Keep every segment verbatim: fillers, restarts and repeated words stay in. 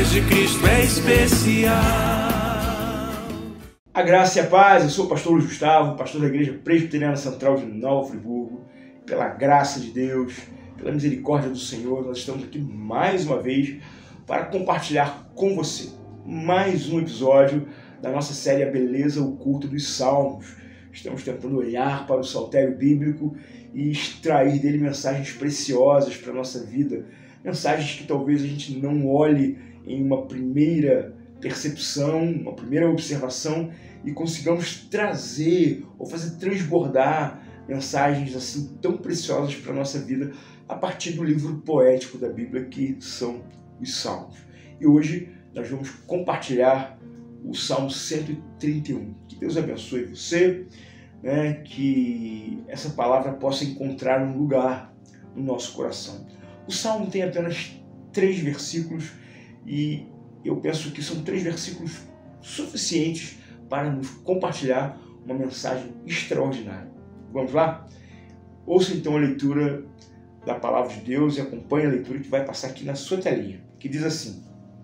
paz de Cristo é especial. A graça e a paz, eu sou o pastor Luiz Gustavo, pastor da Igreja Presbiteriana Central de Nova Friburgo. Pela graça de Deus, pela misericórdia do Senhor, nós estamos aqui mais uma vez para compartilhar com você mais um episódio da nossa série A Beleza Oculta dos Salmos. Estamos tentando olhar para o saltério bíblico e extrair dele mensagens preciosas para a nossa vida, mensagens que talvez a gente não olhe em uma primeira percepção, uma primeira observação e consigamos trazer ou fazer transbordar mensagens assim tão preciosas para a nossa vida a partir do livro poético da Bíblia que são os Salmos. E hoje nós vamos compartilhar o Salmo cento e trinta e um. Que Deus abençoe você, né, que essa palavra possa encontrar um lugar no nosso coração. O Salmo tem apenas três versículos e eu penso que são três versículos suficientes para nos compartilhar uma mensagem extraordinária. Vamos lá? Ouça então a leitura da palavra de Deus e acompanhe a leitura que vai passar aqui na sua telinha, que diz assim: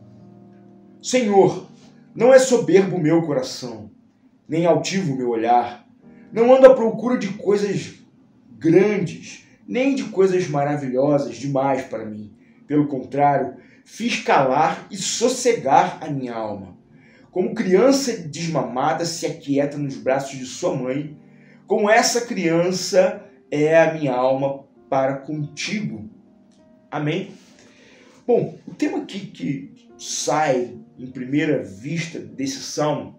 Senhor, não é soberbo o meu coração, nem altivo o meu olhar. Não ando à procura de coisas grandes, nem de coisas maravilhosas demais para mim. Pelo contrário, fiz calar e sossegar a minha alma. Como criança desmamada se aquieta nos braços de sua mãe, como essa criança é a minha alma para contigo. Amém? Bom, o tema aqui que sai em primeira vista desse salmo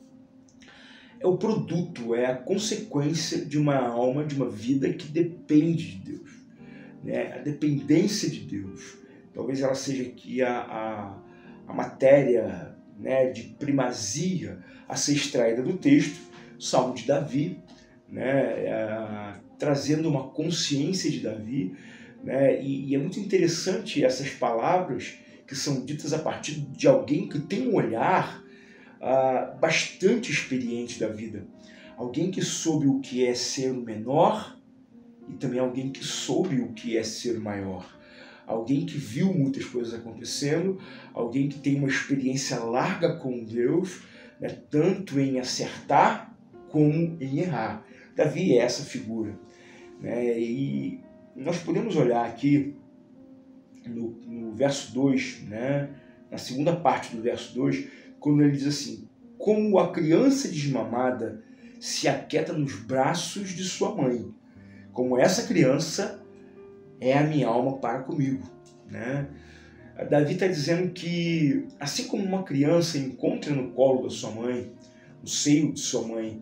é o produto, é a consequência de uma alma, de uma vida que depende de Deus, né? A dependência de Deus. Talvez ela seja aqui a, a, a matéria, né, de primazia a ser extraída do texto, Salmo de Davi, né, é, trazendo uma consciência de Davi, né, e, e é muito interessante essas palavras que são ditas a partir de alguém que tem um olhar uh, bastante experiente da vida, alguém que soube o que é ser o menor e também alguém que soube o que é ser o maior. Alguém que viu muitas coisas acontecendo, alguém que tem uma experiência larga com Deus, né, tanto em acertar como em errar. Davi é essa figura, né, e nós podemos olhar aqui no, no verso dois, né, na segunda parte do verso dois, quando ele diz assim: como a criança desmamada se aquieta nos braços de sua mãe, como essa criança é a minha alma para comigo, né? Davi está dizendo que, assim como uma criança encontra no colo da sua mãe, no seio de sua mãe,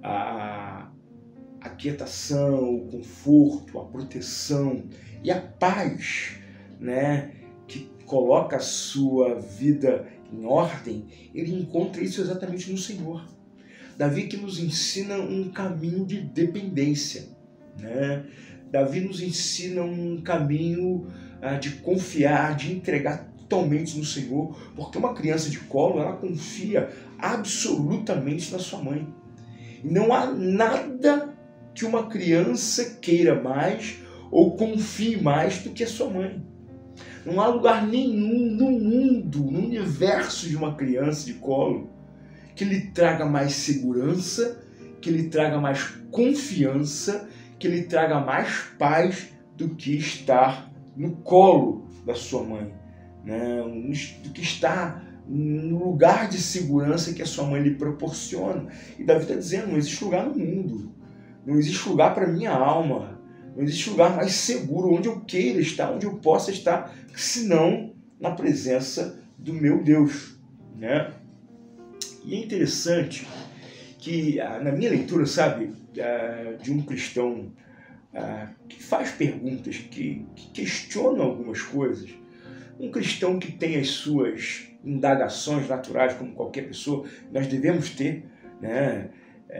a aquietação, o conforto, a proteção e a paz, né, que coloca a sua vida em ordem, ele encontra isso exatamente no Senhor. Davi que nos ensina um caminho de dependência, né? Davi nos ensina um caminho uh, de confiar, de entregar totalmente no Senhor, porque uma criança de colo, ela confia absolutamente na sua mãe. E não há nada que uma criança queira mais ou confie mais do que a sua mãe. Não há lugar nenhum no mundo, no universo de uma criança de colo, que lhe traga mais segurança, que lhe traga mais confiança, que lhe traga mais paz do que estar no colo da sua mãe, né? Do que estar no lugar de segurança que a sua mãe lhe proporciona. E Davi está dizendo: não existe lugar no mundo, não existe lugar para a minha alma, não existe lugar mais seguro onde eu queira estar, onde eu possa estar, senão na presença do meu Deus, né? E é interessante que, na minha leitura, sabe, de um cristão que faz perguntas, que, que questiona algumas coisas, um cristão que tem as suas indagações naturais, como qualquer pessoa, nós devemos ter, né?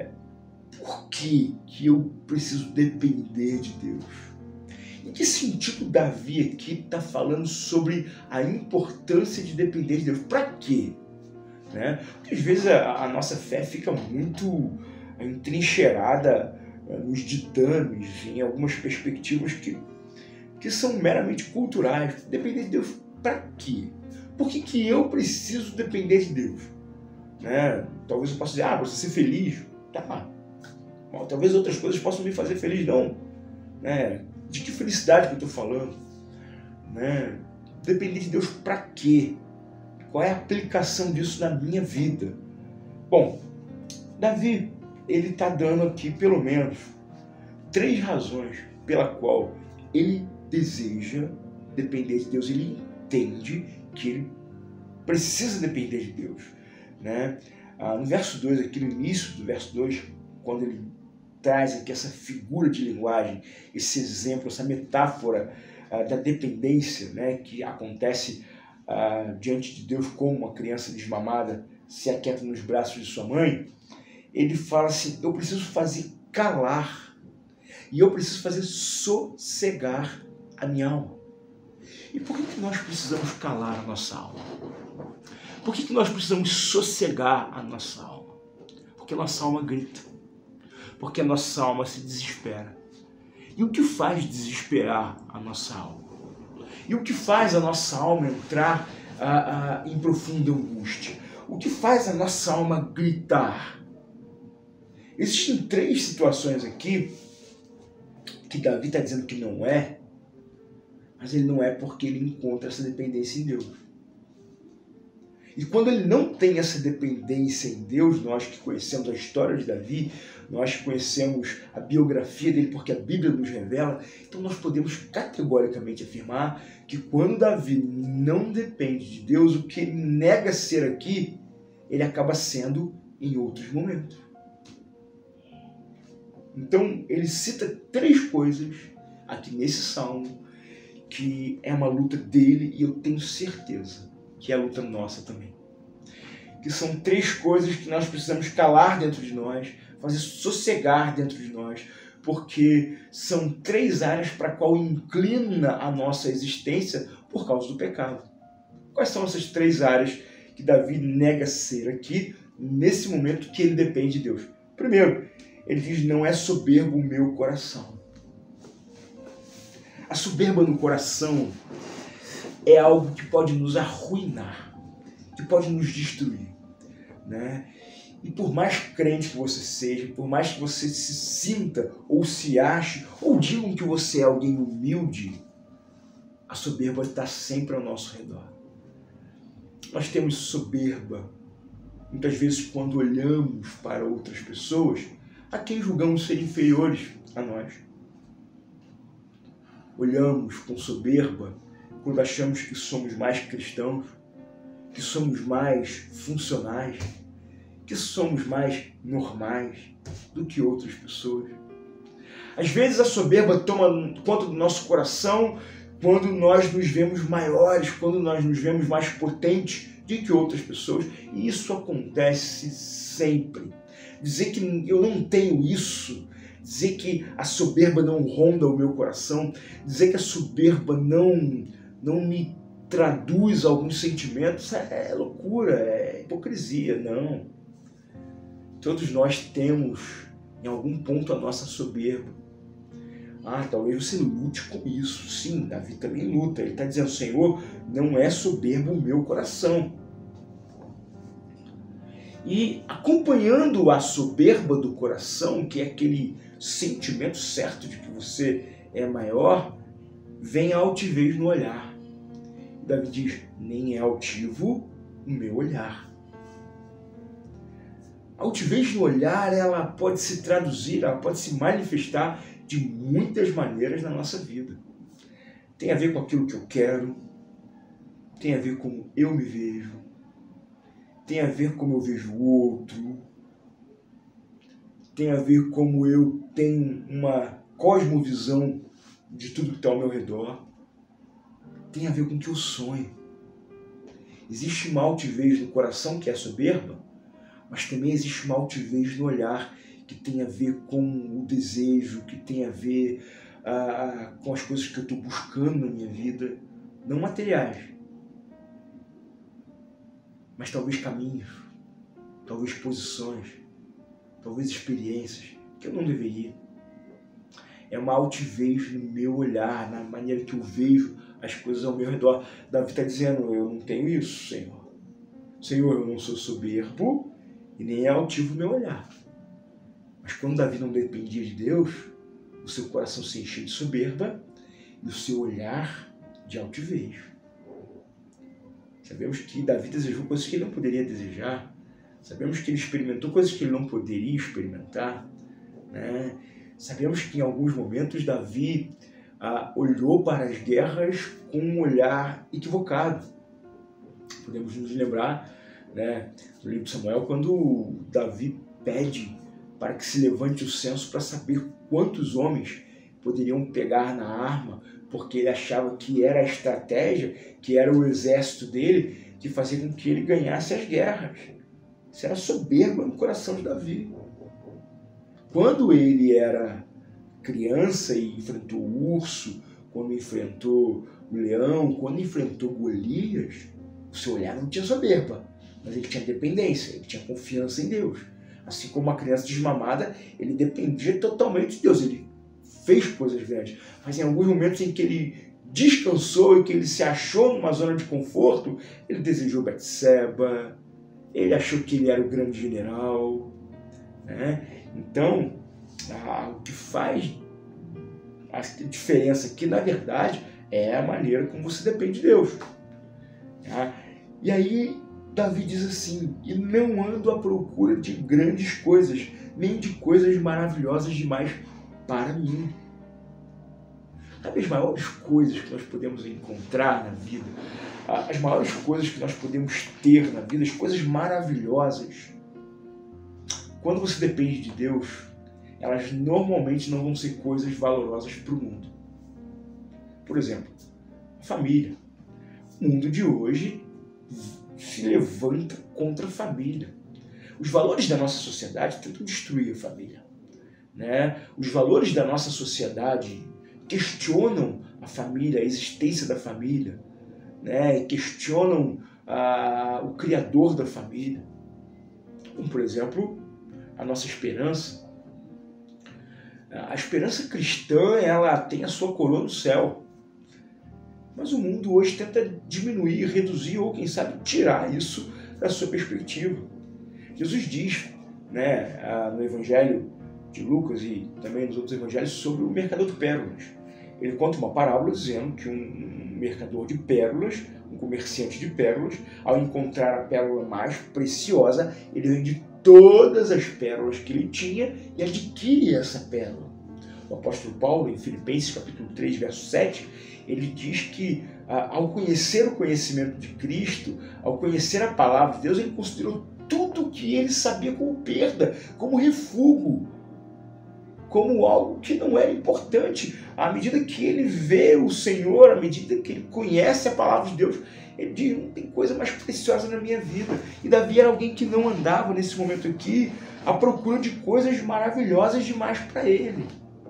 Por que que eu preciso depender de Deus? Em que sentido Davi aqui está falando sobre a importância de depender de Deus? Para quê? Né? Porque às vezes a, a nossa fé fica muito entrincheirada nos ditames, em algumas perspectivas que, que são meramente culturais. Depender de Deus para quê? Por que que eu preciso depender de Deus? Né? Talvez eu possa dizer, ah, você ser feliz. Tá. Bom, talvez outras coisas possam me fazer feliz, não. Né? De que felicidade que eu estou falando? Né? Depender de Deus para quê? Qual é a aplicação disso na minha vida? Bom, Davi, ele está dando aqui pelo menos três razões pela qual ele deseja depender de Deus. Ele entende que ele precisa depender de Deus. Né? Ah, no verso dois, aqui no início do verso dois, quando ele traz aqui essa figura de linguagem, esse exemplo, essa metáfora ah, da dependência, né, que acontece ah, diante de Deus como uma criança desmamada se aquieta nos braços de sua mãe, ele fala assim, eu preciso fazer calar e eu preciso fazer sossegar a minha alma. E por que que nós precisamos calar a nossa alma? Por que que nós precisamos sossegar a nossa alma? Porque a nossa alma grita. Porque a nossa alma se desespera. E o que faz desesperar a nossa alma? E o que faz a nossa alma entrar ah, ah, em profunda angústia? O que faz a nossa alma gritar? Existem três situações aqui que Davi está dizendo que não é, mas ele não é porque ele encontra essa dependência em Deus. E quando ele não tem essa dependência em Deus, nós que conhecemos a história de Davi, nós que conhecemos a biografia dele, porque a Bíblia nos revela, então nós podemos categoricamente afirmar que quando Davi não depende de Deus, o que ele nega ser aqui, ele acaba sendo em outros momentos. Então ele cita três coisas aqui nesse salmo, que é uma luta dele e eu tenho certeza que é a luta nossa também. Que são três coisas que nós precisamos calar dentro de nós, fazer sossegar dentro de nós, porque são três áreas para a qual inclina a nossa existência por causa do pecado. Quais são essas três áreas que Davi nega ser aqui, nesse momento que ele depende de Deus? Primeiro, ele diz, não é soberbo o meu coração. A soberba no coração é algo que pode nos arruinar, que pode nos destruir, né? E por mais crente que você seja, por mais que você se sinta ou se ache, ou digam que você é alguém humilde, a soberba está sempre ao nosso redor. Nós temos soberba, muitas vezes, quando olhamos para outras pessoas, a quem julgamos ser inferiores a nós. Olhamos com soberba quando achamos que somos mais cristãos, que somos mais funcionais, que somos mais normais do que outras pessoas. Às vezes a soberba toma conta do nosso coração quando nós nos vemos maiores, quando nós nos vemos mais potentes do que outras pessoas, e isso acontece sempre. Dizer que eu não tenho isso, dizer que a soberba não ronda o meu coração, dizer que a soberba não, não me traduz alguns sentimentos, é loucura, é hipocrisia, não. Todos nós temos, em algum ponto, a nossa soberba. Ah, talvez você lute com isso. Sim, Davi também luta. Ele está dizendo, Senhor, não é soberbo o meu coração. E acompanhando a soberba do coração, que é aquele sentimento certo de que você é maior, vem a altivez no olhar. Davi diz, nem é altivo o meu olhar. A altivez no olhar, ela pode se traduzir, ela pode se manifestar de muitas maneiras na nossa vida. Tem a ver com aquilo que eu quero, tem a ver com como eu me vejo, tem a ver como eu vejo o outro, tem a ver como eu tenho uma cosmovisão de tudo que está ao meu redor, tem a ver com o que eu sonho. Existe uma altivez no coração que é soberba, mas também existe uma altivez no olhar que tem a ver com o desejo, que tem a ver ah, com as coisas que eu estou buscando na minha vida, não materiais, mas talvez caminhos, talvez posições, talvez experiências que eu não deveria. É uma altivez no meu olhar, na maneira que eu vejo as coisas ao meu redor. Davi está dizendo, eu não tenho isso, Senhor. Senhor, eu não sou soberbo e nem é altivo o meu olhar. Mas quando Davi não dependia de Deus, o seu coração se enchia de soberba e o seu olhar de altivez. Sabemos que Davi desejou coisas que ele não poderia desejar. Sabemos que ele experimentou coisas que ele não poderia experimentar, né? Sabemos que em alguns momentos Davi ah, olhou para as guerras com um olhar equivocado. Podemos nos lembrar, né, do livro de Samuel, quando Davi pede para que se levante o censo para saber quantos homens poderiam pegar na arma, porque ele achava que era a estratégia, que era o exército dele, que fazia com que ele ganhasse as guerras. Isso era soberba no coração de Davi. Quando ele era criança e enfrentou o urso, quando enfrentou o leão, quando enfrentou Golias, o seu olhar não tinha soberba, mas ele tinha dependência, ele tinha confiança em Deus. Assim como uma criança desmamada, ele dependia totalmente de Deus. Ele fez coisas grandes, mas em alguns momentos em que ele descansou e que ele se achou numa zona de conforto, ele desejou Betseba, ele achou que ele era o grande general, né? Então, ah, o que faz a diferença aqui, na verdade, é a maneira como você depende de Deus. Tá? E aí, Davi diz assim, e não ando à procura de grandes coisas, nem de coisas maravilhosas demais para mim. Sabe as maiores coisas que nós podemos encontrar na vida, as maiores coisas que nós podemos ter na vida, as coisas maravilhosas, quando você depende de Deus, elas normalmente não vão ser coisas valorosas para o mundo. Por exemplo, a família. O mundo de hoje se levanta contra a família. Os valores da nossa sociedade tentam destruir a família, né? Os valores da nossa sociedade questionam a família, a existência da família, né? Questionam ah, o criador da família. Como, por exemplo, a nossa esperança. A esperança cristã, ela tem a sua coroa no céu. Mas o mundo hoje tenta diminuir, reduzir ou, quem sabe, tirar isso da sua perspectiva. Jesus diz, né, no Evangelho de Lucas e também nos outros evangelhos sobre o mercador de pérolas. Ele conta uma parábola dizendo que um mercador de pérolas, um comerciante de pérolas, ao encontrar a pérola mais preciosa, ele vende todas as pérolas que ele tinha e adquire essa pérola. O apóstolo Paulo, em Filipenses capítulo três, verso sete, ele diz que ao conhecer o conhecimento de Cristo, ao conhecer a palavra de Deus, ele considerou tudo o que ele sabia como perda, como refúgio, como algo que não era importante. À medida que ele vê o Senhor, à medida que ele conhece a palavra de Deus, ele diz, não tem coisa mais preciosa na minha vida. E Davi era alguém que não andava nesse momento aqui à procura de coisas maravilhosas demais para ele.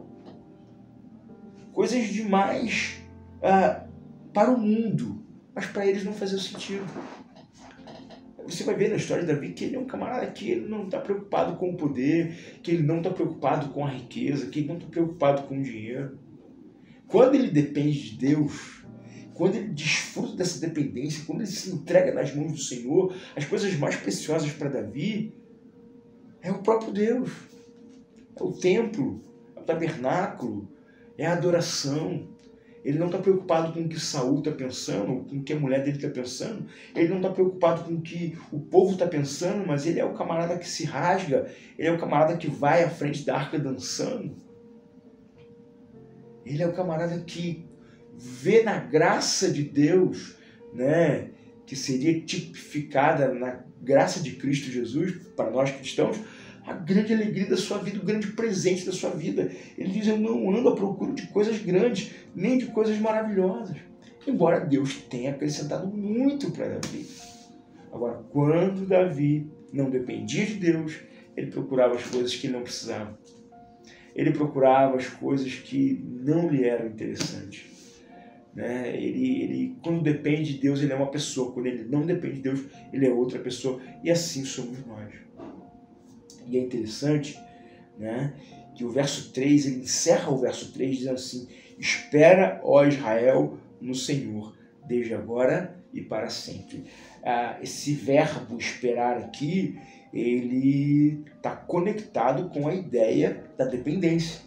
Coisas demais ah, para o mundo, mas para eles não fazia sentido. Você vai ver na história de Davi que ele é um camarada que ele não está preocupado com o poder, que ele não está preocupado com a riqueza, que ele não está preocupado com o dinheiro. Quando ele depende de Deus, quando ele desfruta dessa dependência, quando ele se entrega nas mãos do Senhor, as coisas mais preciosas para Davi é o próprio Deus, é o templo, é o tabernáculo, é a adoração. Ele não está preocupado com o que Saul está pensando, com o que a mulher dele está pensando. Ele não está preocupado com o que o povo está pensando, mas ele é o camarada que se rasga, ele é o camarada que vai à frente da arca dançando. Ele é o camarada que vê na graça de Deus, né, que seria tipificada na graça de Cristo Jesus, para nós cristãos, a grande alegria da sua vida, o grande presente da sua vida. Ele diz, eu não ando à procura de coisas grandes, nem de coisas maravilhosas. Embora Deus tenha acrescentado muito para Davi. Agora, quando Davi não dependia de Deus, ele procurava as coisas que ele não precisava. Ele procurava as coisas que não lhe eram interessantes. Né? Ele, ele, quando depende de Deus, ele é uma pessoa. Quando ele não depende de Deus, ele é outra pessoa. E assim somos nós. E é interessante, né, que o verso três, ele encerra o verso três dizendo assim, espera, ó Israel, no Senhor, desde agora e para sempre. Ah, esse verbo esperar aqui, ele está conectado com a ideia da dependência.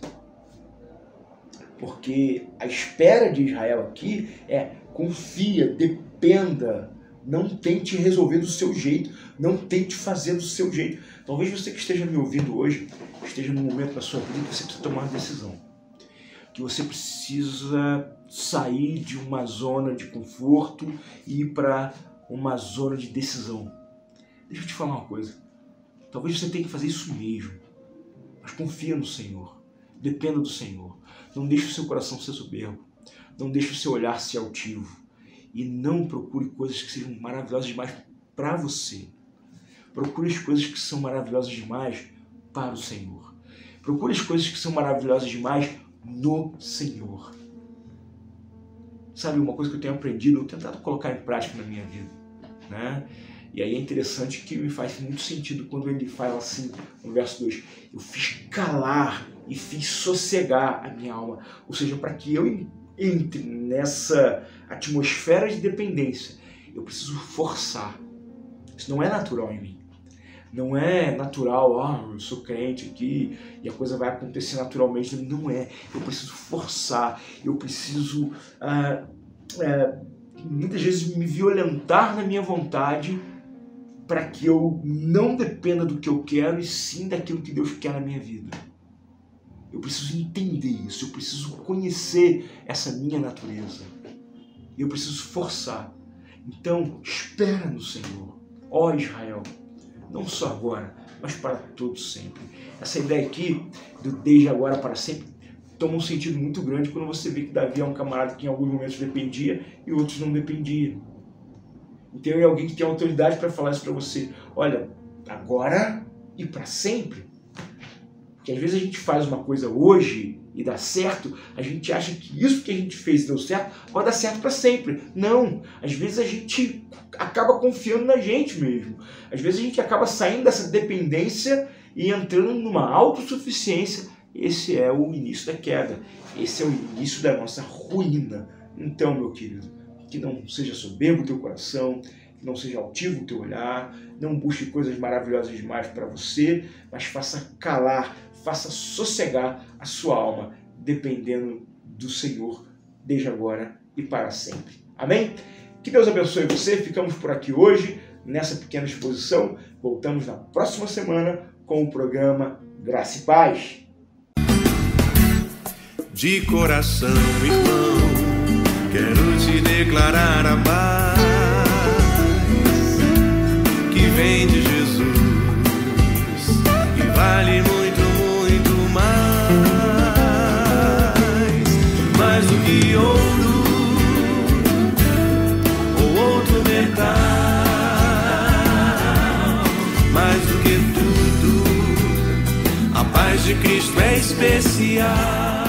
Porque a espera de Israel aqui é confia, dependa, não tente resolver do seu jeito, não tente fazer do seu jeito. Talvez você que esteja me ouvindo hoje, esteja num momento da sua vida que você precisa tomar uma decisão. Que você precisa sair de uma zona de conforto e ir para uma zona de decisão. Deixa eu te falar uma coisa. Talvez você tenha que fazer isso mesmo. Mas confia no Senhor. Dependa do Senhor. Não deixe o seu coração ser soberbo. Não deixe o seu olhar ser altivo. E não procure coisas que sejam maravilhosas demais para você. Procure as coisas que são maravilhosas demais para o Senhor. Procure as coisas que são maravilhosas demais no Senhor. Sabe, uma coisa que eu tenho aprendido, eu tenho tentado colocar em prática na minha vida, né? E aí é interessante que me faz muito sentido quando ele fala assim, no verso dois, eu fiz calar e fiz sossegar a minha alma. Ou seja, para que eu entre nessa atmosfera de dependência, eu preciso forçar. Isso não é natural em mim. Não é natural, ah, eu sou crente aqui e a coisa vai acontecer naturalmente. Não é. Eu preciso forçar, eu preciso ah, ah, muitas vezes me violentar na minha vontade para que eu não dependa do que eu quero e sim daquilo que Deus quer na minha vida. Eu preciso entender isso, eu preciso conhecer essa minha natureza. Eu preciso forçar. Então, espera no Senhor, ó Israel. Não só agora, mas para todos sempre. Essa ideia aqui, do desde agora para sempre, toma um sentido muito grande quando você vê que Davi é um camarada que em alguns momentos dependia e outros não dependia. Então é alguém que tem autoridade para falar isso para você. Olha, agora e para sempre. Porque às vezes a gente faz uma coisa hoje e dá certo, a gente acha que isso que a gente fez deu certo, vai dar certo para sempre. Não, às vezes a gente acaba confiando na gente mesmo. Às vezes a gente acaba saindo dessa dependência e entrando numa autossuficiência. Esse é o início da queda, esse é o início da nossa ruína. Então, meu querido, que não seja soberbo o teu coração, que não seja altivo o teu olhar, não busque coisas maravilhosas demais para você, mas faça calar, faça sossegar a sua alma, dependendo do Senhor, desde agora e para sempre. Amém? Que Deus abençoe você. Ficamos por aqui hoje, nessa pequena exposição. Voltamos na próxima semana com o programa Graça e Paz. De coração, irmão, quero te declarar a paz que vem de Jesus, que vale muito, muito mais, mais do que ouro ou outro metal, mais do que tudo, a paz de Cristo é especial.